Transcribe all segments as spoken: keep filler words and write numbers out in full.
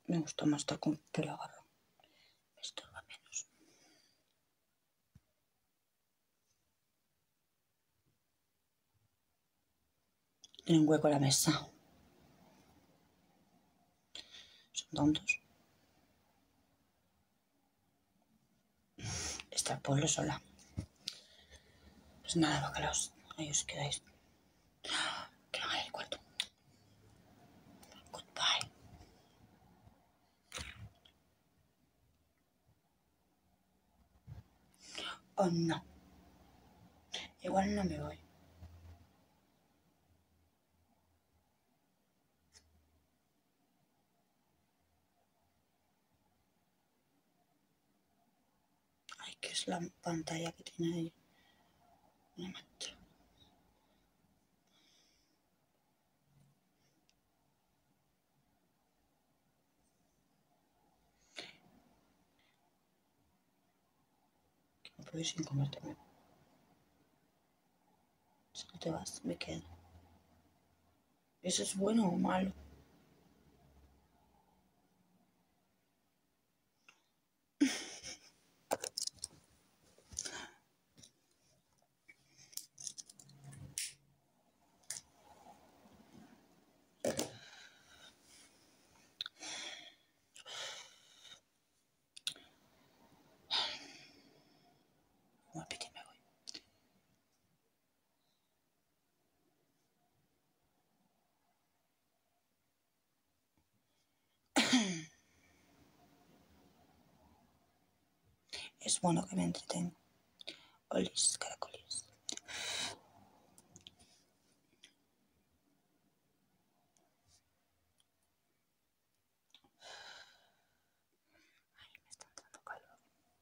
Me gusta más estar con pelo agarrado. Me estorba menos. Tiene un hueco a la mesa. Son tontos. Está el pueblo sola. Pues nada, bacalaos. Ahí os quedáis. Que no haga el cuarto. Goodbye. Oh no. Igual no me voy. Ay, que es la pantalla que tiene ahí. Una mancha. Que no puedo ir sin comérteme. Si no te vas, me quedo. ¿Eso es bueno o malo? Un apetito me voy. Es bueno que me entretenga. Olis, caracolis. Ay, me está entrando calor.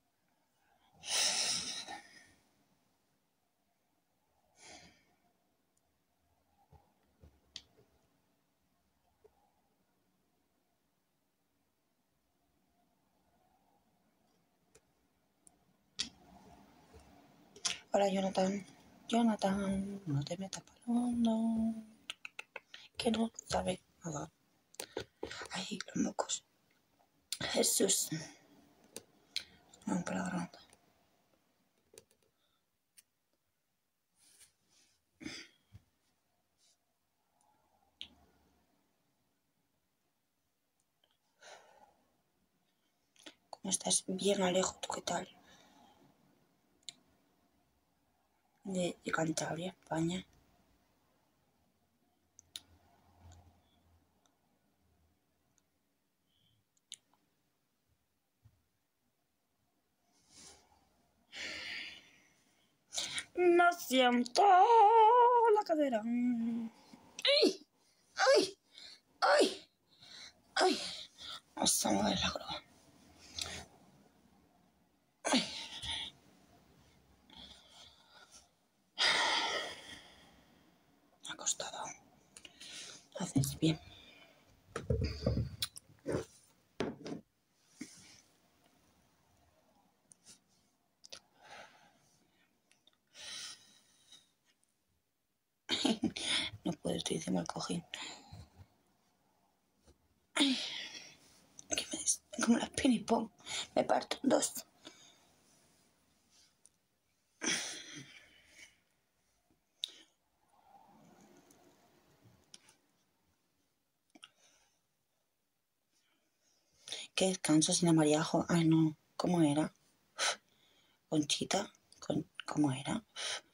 Hola, Jonathan. Jonathan, no te metas palando. Que no sabe nada. Ay, los mocos. Jesús. No, para la garganta. ¿Cómo estás? Bien, Alejo, ¿tú qué tal? De, de Cantabria, España. No siento la cadera. ¡Ay! ¡Ay! ¡Ay! ¡Ay! Vamos a mover la grúa. ¡Ay! Me ha costado. Haces bien. No puedo, estoy encima del cojín. Ay, que me des, como las pinipón. Me parto en dos. Qué descanso sin amariajo. Ay, no. ¿Cómo era? Conchita. Con, ¿Cómo era?